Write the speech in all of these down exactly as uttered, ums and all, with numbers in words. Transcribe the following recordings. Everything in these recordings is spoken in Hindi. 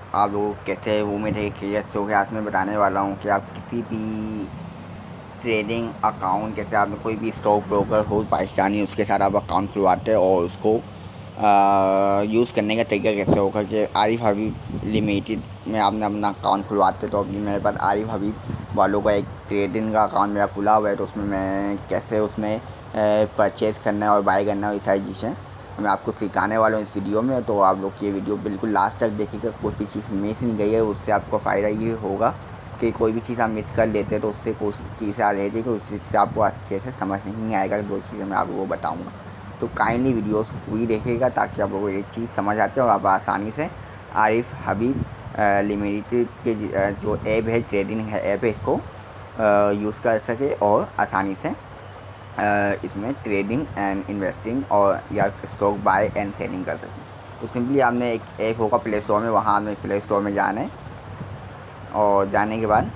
आप लोग कैसे है वो मेरे खैरियत से हो गया। आज मैं बताने वाला हूँ कि आप किसी भी ट्रेडिंग अकाउंट, जैसे आपने कोई भी स्टॉक ब्रोकर हो पाकिस्तानी, उसके साथ आप अकाउंट खुलवाते हैं और उसको यूज़ करने का तरीका कैसे होगा कि आरिफ हबीब लिमिटेड में आपने अपना अकाउंट खुलवाते तो अभी मेरे पास आरिफ हबीब वालों का एक ट्रेडिंग का अकाउंट मेरा खुला हुआ है, तो उसमें मैं कैसे उसमें परचेज़ करना है और बाय करना है, ये सारी चीज़ें मैं आपको सिखाने वाला हूँ इस वीडियो में। तो आप लोग ये वीडियो बिल्कुल लास्ट तक देखिएगा, कोई भी चीज़ मिस नहीं गई है। उससे आपको फ़ायदा ये होगा कि कोई भी चीज़ आप मिस कर लेते हैं तो उससे कुछ चीज़ें आ रही थी कि उस चीज़ से आपको अच्छे से समझ नहीं आएगा। दो चीज़ें मैं आपको बताऊँगा, तो काइंडली वीडियोस पूरी देखिएगा ताकि आप लोगों को एक चीज़ समझ आती है और आप आसानी से आरिफ हबीब लिमिटेड के जो ऐप है, ट्रेडिंग है ऐप है, इसको यूज़ कर सके और आसानी से इसमें ट्रेडिंग एंड इन्वेस्टिंग और या स्टॉक बाय एंड सेलिंग कर सकें। तो सिंपली आपने एक ऐप होगा प्ले स्टोर में, वहाँ हमें प्ले स्टोर में जाना है और जाने के बाद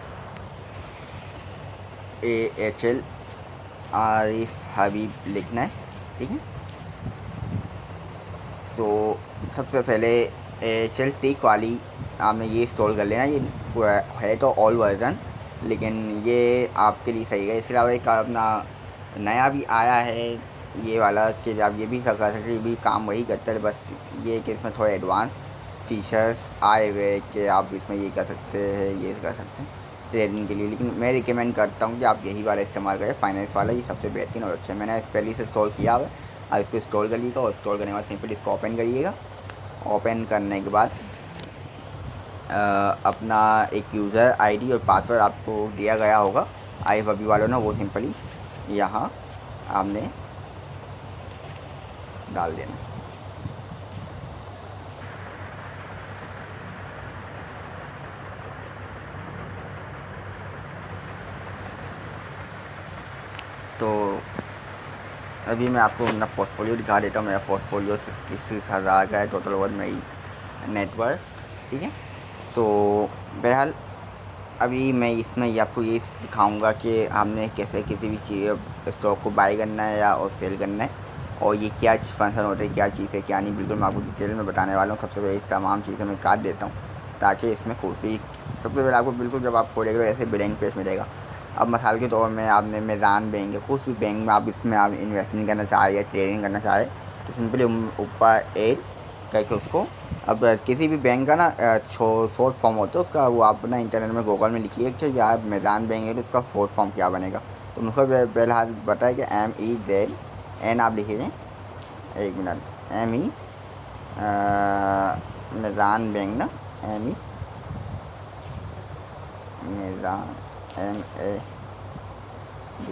A H L Arif Habib लिखना है, ठीक है। सो सबसे पहले एच एल टिक वाली आपने ये इंस्टॉल कर लेना। ये है तो ऑल वर्जन, लेकिन ये आपके लिए सही है। इसके अलावा एक अपना नया भी आया है ये वाला कि आप ये भी कर सकते हैं, ये भी काम वही करता है, बस ये कि इसमें थोड़े एडवांस फीचर्स आए हुए कि आप इसमें ये कर सकते हैं, ये कर सकते हैं ट्रेडिंग के लिए। लेकिन मैं रिकमेंड करता हूँ कि आप यही वाला इस्तेमाल करें, फाइनेंस वाला, ये सबसे बेहतरीन और अच्छा है। मैंने इस पहले से इंस्टॉल किया हुआ है। आप इसको इंस्टॉल करिएगा और इंस्टॉल करने के बाद सिंपल इसको ओपन करिएगा। ओपन करने के बाद आ, अपना एक यूज़र आईडी और पासवर्ड आपको दिया गया होगा आरिफ हबीब वालों ने, वो सिंपली यहाँ आपने डाल देना। तो अभी मैं आपको अपना पोर्टफोलियो दिखा देता हूँ। मेरा पोर्टफोलियो सिक्स हज़ार का है टोटल ओवर मेरी नेटवर्क, ठीक है। सो बहरहाल अभी मैं इसमें ये आपको ये दिखाऊंगा कि हमने कैसे किसी भी चीज़ स्टॉक को बाय करना है या और सेल करना है और ये क्या फंक्शन होता है, क्या चीज़ है क्या नहीं, बिल्कुल मैं आपको डिटेल में बताने वाला हूँ। सबसे पहले इस तमाम चीज़ें मैं काट देता हूँ ताकि इसमें कोई भी, सबसे पहले आपको बिल्कुल जब आप खोलेंगे ऐसे ब्लैंक पेज मिलेगा। अब मिसाल के तौर में आपने मैदान बैंक या कुछ भी बैंक में आप इसमें आप इन्वेस्टमेंट करना चाह रहे या ट्रेडिंग करना चाह रहे तो सिंपली ऊपर एड करके उसको, अब किसी भी बैंक का ना शॉर्ट फॉर्म होता है उसका, वो आप ना इंटरनेट में गूगल में लिखिए कि यार मैदान बैंक है तो उसका शॉर्ट फॉर्म क्या बनेगा। तो मुझको पहले हाथ बताया कि एम ई जेड एन आप लिखिए, एक मिनट, एम ई मैदान बैंक ना, एम ई मैदान M A D,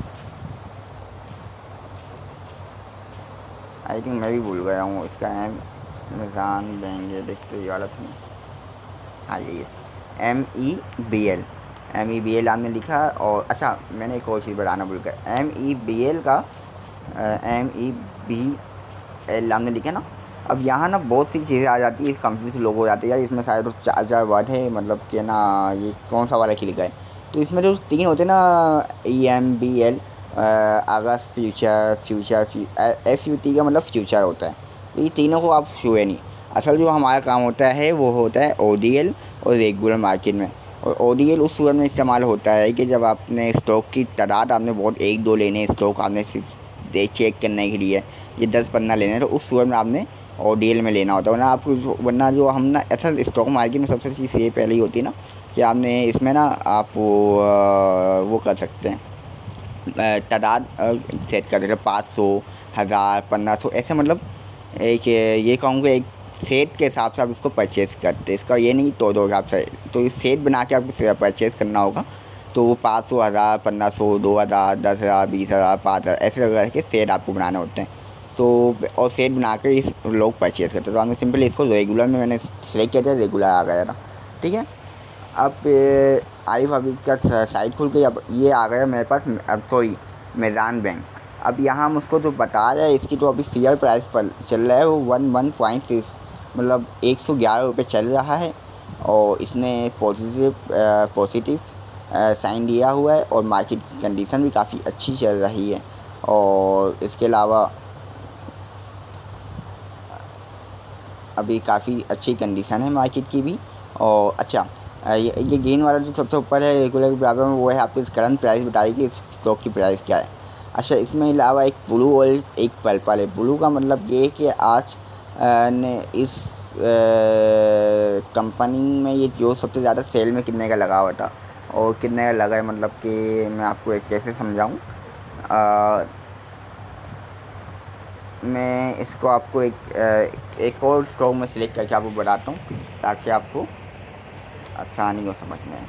I think मैं भी भूल गया हूँ इसका एम मैदान बैंक, ये देखते ही वाला था। हाँ यही है M E B L, M E B L आपने लिखा। और अच्छा मैंने एक और चीज़ बताना भूल गया, एम ई बी एल का एम ई बी एल आपने लिखा ना। अब यहाँ ना बहुत सी चीज़ें आ जाती है, कंफ्यूज लोग हो जाते हैं यार इसमें शायद तो चार चार वर्ड है, मतलब कि ना ये कौन सा वाला लिखा है। तो इसमें जो तीन होते हैं ना, ई एम बी एल अगस्त future future F U T का मतलब फ्यूचर होता है। तो ये तीनों को आप छुए नहीं। असल जो हमारा काम होता है वो होता है ओ डी एल और रेगुलर मार्केट में। और ओ डी एल उस सूरत में इस्तेमाल होता है कि जब आपने स्टॉक की तादाद आपने बहुत एक दो लेने स्टॉक आपने सिर्फ दे चेक करने के लिए ये दस पन्ना लेने हैं, तो उस सूरत में आपने ओ डी एल में लेना होता है। वरना आपको जो वरना जो हम ना असल स्टॉक मार्केट में सबसे चीज़ ये पहले ही होती है ना कि आपने इसमें ना आप वो, वो कर सकते हैं तादाद सेट कर देते, पाँच सौ हज़ार पंद्रह सौ ऐसे, मतलब एक ये कहूँगा एक सेट के हिसाब से आप इसको परचेज़ करते हैं। इसका ये नहीं तो दो हिसाब से, तो इस सेट बना के आपको परचेज़ करना होगा। तो वो पाँच सौ हज़ार पंद्रह सौ दो हज़ार दस हज़ार बीस हज़ार पाँच हज़ार ऐसे लगा के सेट आपको बनाने होते हैं। सो और सेट बना कर इस लोग परचेज़ करते हैं। तो आपने सिंपली इसको रेगुलर में मैंने सेलेक्ट किया था, रेगुलर आ गया था, ठीक है। अब आरिफ हबीब का साइट खुल गई। अब ये आ गया मेरे पास, अब सॉरी मैदान बैंक। अब यहाँ हम उसको जो बता रहे हैं इसकी तो अभी शेयर प्राइस पर चल रहा है वो वन वन पॉइंट सिक्स, मतलब एक सौ ग्यारह रुपये चल रहा है। और इसने पॉजिटिव पॉजिटिव साइन दिया हुआ है और मार्केट की कंडीशन भी काफ़ी अच्छी चल रही है। और इसके अलावा अभी काफ़ी अच्छी कंडीशन है मार्केट की भी। और अच्छा ये ये ग्रीन वाला जो सबसे ऊपर है रेगुलर के बराबर में, वो है आपको करंट प्राइस बताएगी कि इस स्टॉक की प्राइस क्या है। अच्छा इसमें अलावा एक ब्लू और एक पर्पल है। ब्लू का मतलब ये है कि आज ने इस कंपनी में ये जो सबसे ज़्यादा सेल में कितने का लगा हुआ था और कितने का लगा है, मतलब कि मैं आपको एक कैसे समझाऊँ। मैं इसको आपको एक एक और स्टॉक में सिलेक्ट करके आपको बताता हूँ ताकि आपको आसानी हो समझ में।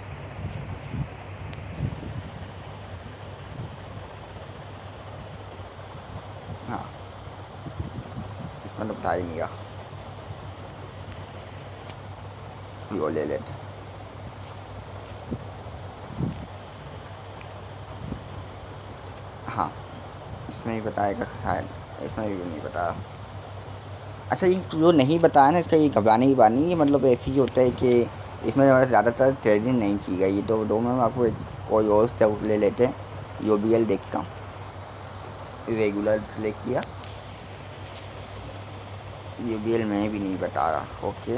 हाँ इसमें तो बता ही नहीं रहा, यो ले लेते। हाँ इसमें ही बताएगा शायद, इसमें भी नहीं बताया। अच्छा ये जो नहीं बताया ना, इसका ये घबराने की बात नहीं है, मतलब ऐसे ही होता है कि इसमें हमारा ज़्यादातर ट्रेडिंग नहीं की गई। तो दो में आपको एक कोई और स्टॉक ले लेते हैं। यो बी एल देखता हूँ, रेगुलर सेलेक्ट किया, यू बी एल में भी नहीं बता रहा। ओके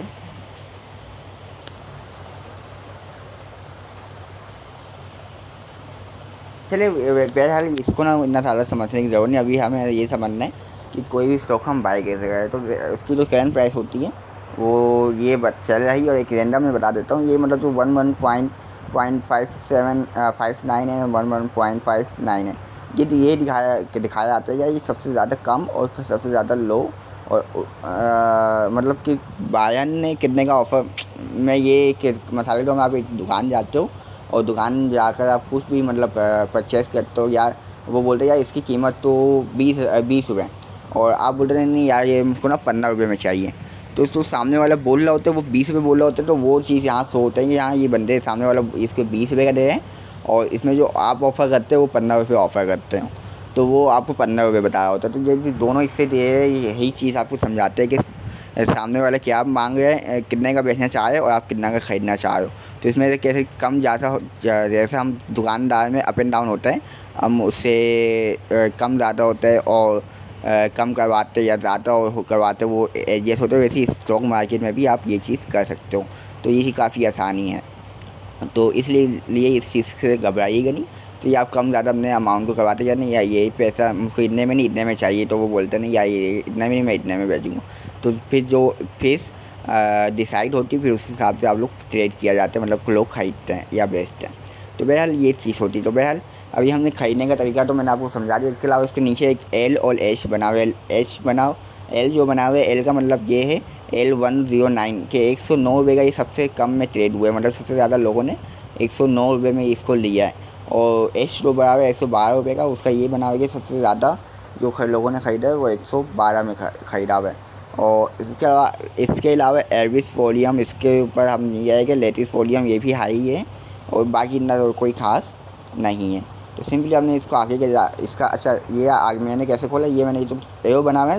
चलिए बहरहाल इसको ना इतना सारा समझने की ज़रूरत नहीं। अभी हमें ये समझना है कि कोई भी स्टॉक हम बाई कैसे करें। तो उसकी जो करंट प्राइस होती है वो ये चल रही, और एक रेंडम में बता देता हूँ। ये मतलब जो one one point point five seven five nine है, one one point five nine है। ये ये दिखाया दिखाया जाता है ये सबसे ज़्यादा कम और सबसे ज़्यादा लो। और आ, मतलब कि बायन ने कितने का ऑफ़र में ये मसाले तो आप एक दुकान जाते हो और दुकान जाकर आप कुछ भी मतलब परचेज़ करते हो, यार वो बोलते हैं यार इसकी कीमत तो बीस बीस रुपये, और आप बोल रहे हैं नहीं यार ये मुझको ना पंद्रह रुपये में चाहिए। तो तो सामने वाला बोल रहा होता है वो बीस रुपये बोल रहा होता है, तो वो चीज़ यहाँ शो होता है कि यहाँ ये बंदे सामने वाला इसके बीस रुपये का दे रहे हैं और इसमें जो आप ऑफ़र करते हो वो पंद्रह रुपये ऑफ़र करते हो, तो वो आपको पंद्रह रुपये बता रहा होता है। तो ये दोनों इससे दे रहे यही चीज़ आपको समझाते हैं कि सामने वाला क्या आप मांग रहे हैं, कितने का बेचना चाह रहे हो और आप कितना का ख़रीदना चाह रहे हो। तो इसमें से कैसे कम ज़्यादा जैसे हम दुकानदार में अप एंड डाउन होता है, हम उससे कम ज़्यादा होता है और कम करवाते या ज़्यादा और करवाते वो एडजस्ट होते हैं। वैसे ही स्टॉक मार्केट में भी आप ये चीज़ कर सकते हो। तो यही काफ़ी आसानी है, तो इसलिए लिए इस चीज़ से घबराइएगा नहीं। तो ये आप कम ज़्यादा अपने अमाउंट को करवाते जाते नहीं, या ये पैसा मुझको इतने में नहीं इतने में चाहिए, तो वो बोलते नहीं या ये इतने में नहीं मैं इतने में बेचूँगा। तो फिर जो फीस डिसाइड होती है फिर उस हिसाब से आप लोग ट्रेड किया जाता है, मतलब लोग खरीदते हैं या बेचते हैं। तो बहरहाल ये चीज़ होती है। तो बहरहाल अभी हमने ख़रीदने का तरीका तो मैंने आपको समझा दिया। इसके अलावा इसके नीचे एक एल और एच बनाओ, एल एच बनाओ। एल जो बना हुआ है, एल का मतलब ये है एल वन ज़ीरो नाइन के एक सौ नौ रुपये का ये सबसे कम में ट्रेड हुआ है, मतलब सबसे ज़्यादा लोगों ने एक सौ नौ रुपये में इसको लिया है। और एच जो बना हुआ है एक सौ बारह रुपये का, उसका ये बना हुआ है सबसे ज़्यादा जो लोगों ने ख़रीदा है वो एक सौ बारह में ख़रीदा हुआ है। और इसके अलावा इसके अलावा एल्विस वॉल्यूम, इसके ऊपर हम नहीं आएगा, लेटिस वॉल्यूम ये भी हाई है, और बाकी इतना तो कोई ख़ास नहीं है। तो सिंपली हमने इसको आगे के इसका अच्छा ये आगे मैंने कैसे खोला, ये मैंने जो एरो बना हुआ है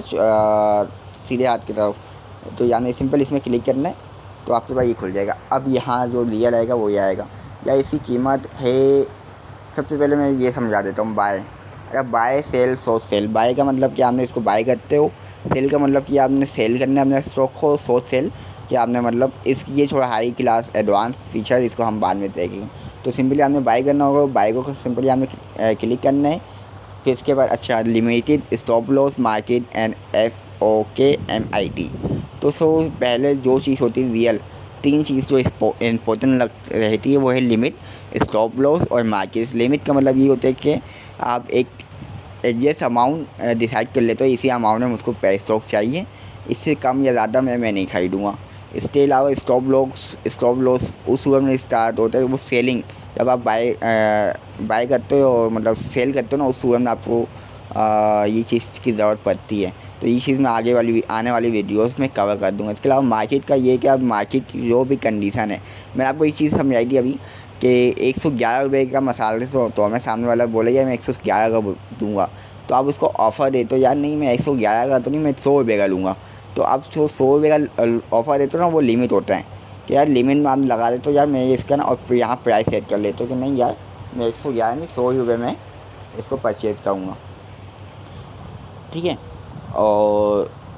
सीधे हाथ की तरफ, तो यानी सिंपल इसमें क्लिक करना है तो आपके पास ये खुल जाएगा। अब यहाँ जो लिया रहेगा वो ये आएगा। या इसकी कीमत है, सबसे पहले मैं ये समझा देता हूँ। बाय, अगर buy sell short sell, buy का मतलब कि आपने इसको बाय करते हो, सेल का मतलब कि आपने सेल करना है अपने स्टॉक को, शॉर्ट सेल कि आपने मतलब इसकी ये थोड़ा हाई क्लास एडवांस फीचर, इसको हम बाद में देखेंगे। तो सिंपली आपने बाय करना होगा, बाय को सिंपली आपने क्लिक करना है। फिर इसके बाद अच्छा limited stop loss market and F O के एम आई टी। तो सो पहले जो चीज़ होती है रियल, तीन चीज़ जो इम्पोर्टेंट लग रहती है वो है लिमिट, स्टॉप लॉस और मार्केट। लिमिट का मतलब ये होता है कि आप एक एडजस्ट अमाउंट डिसाइड कर लेते हो, इसी अमाउंट में मुझको स्टॉक चाहिए, इससे कम या ज़्यादा मैं मैं नहीं खरीदूँगा। इसके अलावा स्टॉप लॉस, स्टॉप लॉस उस वक्त में स्टार्ट होता है वो सेलिंग, जब आप बाय बाय करते हो और मतलब सेल करते हो ना, उस वक्त में आपको आ, ये चीज़ की ज़रूरत पड़ती है। तो ये चीज़ मैं आगे वाली आने वाली वीडियोस में कवर कर दूँगा। इसके अलावा मार्केट का ये कि आप मार्केट की जो भी कंडीशन है, मैंने आपको ये चीज़ समझाई थी अभी कि एक सौ ग्यारह रुपये का मसाले तो, तो हमें सामने वाला बोले यार मैं एक सौ ग्यारह का दूँगा, तो आप उसको ऑफ़र देते हो, यार नहीं मैं एक सौ ग्यारह का तो नहीं, मैं सौ रुपये का लूँगा। तो आप जो सौ रुपये का ऑफ़र देते हो ना, वो लिमिट होता है कि यार लिमिट में आप लगा देते हो, यार मैं इसका ना और यहाँ प्राइस सेट कर लेते हो कि नहीं यार मैं एक सौ ग्यारह नहीं सौ रुपये में इसको परचेज़ करूँगा, ठीक है। और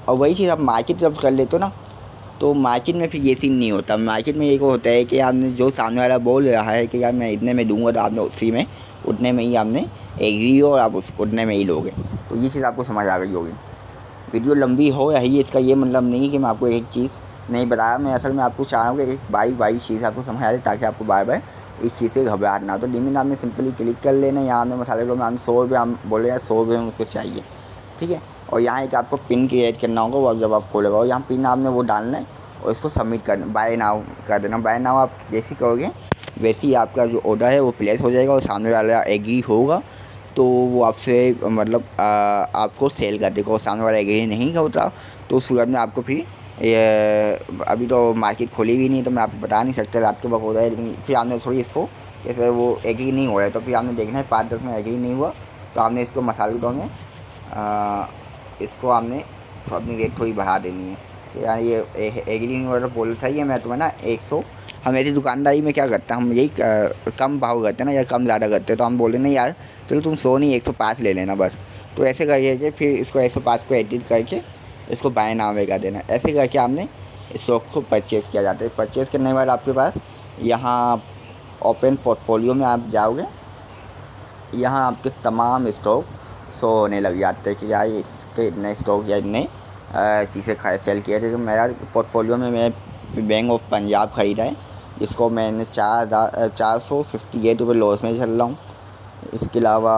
और वही चीज़ आप मार्केट जब कर लेते हो ना, तो मार्केट में फिर ये सीन नहीं होता। मार्केट में ये को होता है कि आपने जो सामने वाला बोल रहा है कि यार मैं इतने में दूंगा, तो आपने उसी में उतने में ही आपने एग्री हो और आप उस उतने में ही लोगे। तो ये चीज़ आपको समझ आ गई होगी। वीडियो लंबी हो या ही, इसका ये मतलब नहीं कि मैं आपको एक चीज़ नहीं बताया। मैं असल में आपको चाह रहा हूँ कि एक बाई बाई चीज़ आपको समझ आ जाए, ताकि आपको बार बार इस चीज़ से घबराहट ना हो। तो लिमिट आपने सिंपली क्लिक कर लेना। यहाँ में मसाले को में सौ रुपये हम बोले यार सौ रुपये में उसको चाहिए, ठीक है। और यहाँ एक आपको पिन क्रिएट करना होगा, वो जब आप खोलेगा और यहाँ पिन आपने वो डालना है और इसको सबमिट करना, बाय नाउ कर देना। बाय नाउ आप जैसे करोगे वैसे ही आपका जो ऑर्डर है वो प्लेस हो जाएगा और सामने वाला एग्री होगा तो वो आपसे मतलब आ, आपको सेल कर देगा। और सामने वाला एग्री नहीं होता तो उस सूरत में आपको फिर ये, अभी तो मार्केट खोली भी नहीं तो मैं आपको बता नहीं सकता रात के वक्त हो रहा है, लेकिन फिर आपने थोड़ी इसको जैसे वो एग्री नहीं हो रहा है तो फिर आपने देखना है पाँच दस में एग्री नहीं हुआ तो आपने इसको मसाले में इसको आपने तो अपनी रेट थोड़ी बढ़ा देनी है कि यार ये एग्री नहीं हो रहा तो बोल सही है मैं तुम्हें ना एक सौ, हम ऐसी दुकानदारी में क्या करते हैं हम यही कम भाव करते हैं ना या कम ज़्यादा करते हैं, तो हम बोले नहीं यार चलो तुम सौ नहीं एक सौ पाँच ले लेना बस। तो ऐसे करके फिर इसको एक सौ पाँच को एडिट करके इसको बाय नाउ में कर देना। ऐसे करके आपने स्टॉक को परचेज़ किया जाता है। परचेज़ करने के बाद आपके पास यहाँ ओपन पोर्टफोलियो में आप जाओगे, यहाँ आपके तमाम स्टॉक शो होने लग जाते हैं कि यार इसके इतने स्टॉक या इतने चीज़ें खरीद सेल किए थे। मेरा पोर्टफोलियो में मैं बैंक ऑफ पंजाब ख़रीदा है जिसको मैंने चार हज़ार चार सौ फिफ्टी एट रुपये लॉस में चल रहा हूँ। इसके अलावा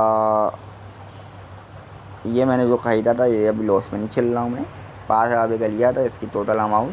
ये मैंने जो ख़रीदा था ये अभी लॉस में नहीं चल रहा हूँ मैं, पाँच हज़ार रुपये का लिया था। इसकी टोटल अमाउंट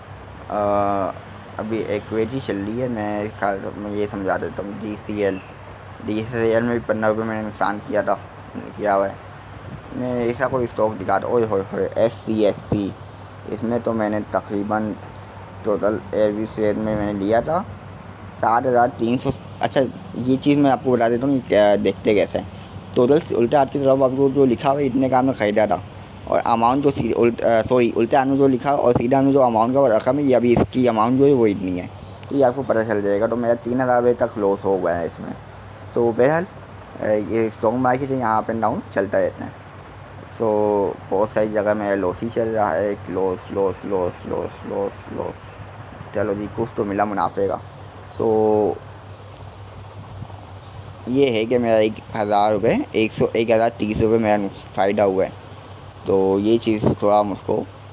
अभी इक्विटी चल रही है। मैं मैं ये समझा देता हूँ। D C L D C L में भी पंद्रह रुपये मैंने नुकसान किया था किया हुआ है। मैं ऐसा कोई स्टॉक दिखाता ओए होए होए एस सी एस सी, इसमें तो मैंने तकरीबन टोटल एवरी शेयर में मैंने लिया था सात हज़ार तीन सौ। अच्छा ये चीज़ मैं आपको बता देता हूँ क्या देखते कैसे हैं। टोटल उल्टे हाथ की तरफ आपको जो लिखा हुआ इतने का आपने ख़रीदा था और अमाउंट जो सीधे उल्ट सॉरी उल्टे हाथ में जो लिखा और सीधे हाथ में जो अमाउंट का रकम है ये अभी इसकी अमाउंट जो है वो इतनी है, तो ये आपको पता चल जाएगा। तो मेरा तीन हज़ार रुपये तक लॉस हो गया है इसमें। सो बहरहाल ये स्टॉक मार्केट है, यहाँ अप एंड डाउन चलता रहता है। सो बहुत सारी जगह मेरा लॉस ही चल रहा है, loss loss loss loss loss loss. चलो जी कुछ तो मिला मुनाफे का। सो ये है कि मेरा एक हज़ार रुपये एक सौ एक हज़ार तीस रुपये मेरा फ़ायदा हुआ है। तो ये चीज़ थोड़ा मुझको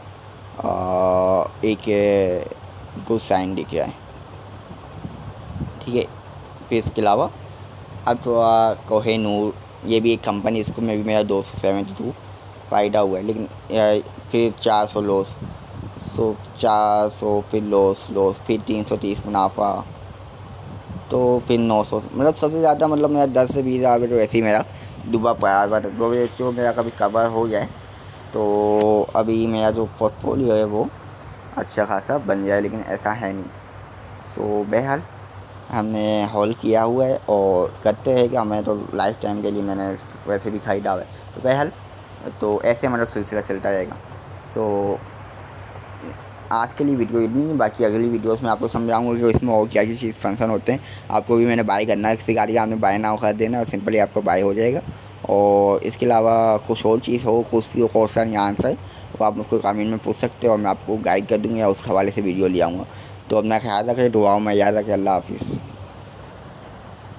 एक गुड साइन दिख रहा है, ठीक है। फिर इसके अलावा अब थोड़ा कोहिनूर ये भी एक कंपनी, इसको में भी मेरा दो सौ सेवेंटी टू फ़ायदा हुआ है, लेकिन फिर चार सौ लॉस, सो चार सौ फिर लॉस लॉस फिर तीन सौ तीस मुनाफा, तो फिर नौ सौ मतलब सबसे ज़्यादा मतलब मेरा दस से बीस हज़ार तो ऐसे ही मेरा डूबा पड़ा है। बट जो मेरा कभी कवर हो जाए तो अभी मेरा जो पोर्टफोलियो है वो अच्छा खासा बन जाए, लेकिन ऐसा है नहीं। सो बहरहाल हमने होल्ड किया हुआ है और करते हैं कि हमें तो लाइफ टाइम के लिए मैंने वैसे भी खरीदा हुआ है। तो बहरहाल तो ऐसे मतलब सिलसिला चलता रहेगा। सो आज के लिए वीडियो इतनी ही, बाकी अगली वीडियोस में आपको समझाऊंगा कि इसमें और क्या क्या चीज़ फंक्शन होते हैं। आपको भी मैंने बाय करना है, किसी गाड़ी आपने बाय नाउ कर देना और सिंपली आपको बाय हो जाएगा। और इसके अलावा कुछ और चीज़ हो, कुछ भी हो, क्वेश्चन या आंसर वो आप मुझको कमेंट में पूछ सकते हो और मैं आपको गाइड कर दूँगा या उस हवाले से वीडियो ले आऊँगा। तो अपना ख्याल रखें, दुआओं में याद रखें। अल्लाह हाफिज़।